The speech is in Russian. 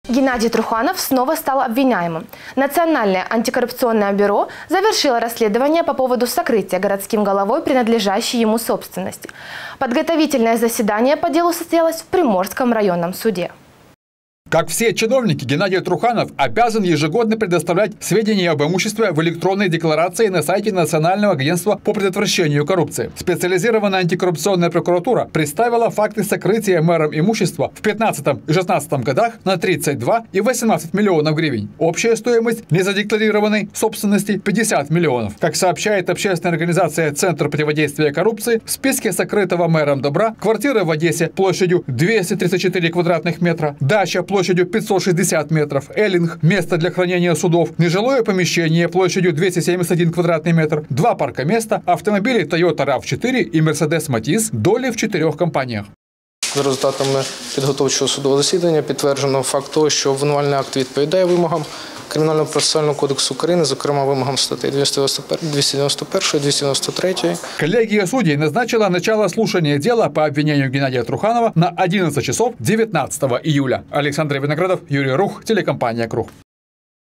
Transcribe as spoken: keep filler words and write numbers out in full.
Геннадий Труханов снова стал обвиняемым. Национальное антикоррупционное бюро завершило расследование по поводу сокрытия городским головой принадлежащей ему собственности. Подготовительное заседание по делу состоялось в Приморском районном суде. Как все чиновники, Геннадий Труханов обязан ежегодно предоставлять сведения об имуществе в электронной декларации на сайте Национального агентства по предотвращению коррупции. Специализированная антикоррупционная прокуратура представила факты сокрытия мэром имущества в пятнадцатом и шестнадцатом годах на тридцать два и восемнадцать миллионов гривен. Общая стоимость незадекларированной собственности – пятьдесят миллионов. Как сообщает общественная организация «Центр противодействия коррупции», в списке сокрытого мэром добра квартира в Одессе площадью двести тридцать четыре квадратных метра, дача площадью пятьсот шестьдесят метров, эллинг, место для хранения судов, нежилое помещение площадью двести семьдесят один квадратный метр, два паркоместа, автомобили Toyota рав четыре и Mercedes Matiz, доли в чотирьох компаніях. За результатами підготовчого судового засідання підтверджено факт того, що обвинувальний акт відповідає вимогам Кримінального процесуального кодексу України, зокрема вимогам статей двісті дев'яносто першої, двісті дев'яносто третьої. Коллегия судей назначила начало слушания дела по обвинению Геннадия Труханова на одиннадцать часов девятнадцатого июля. Александр Виноградов, Юрий Рух, телекомпания «Круг».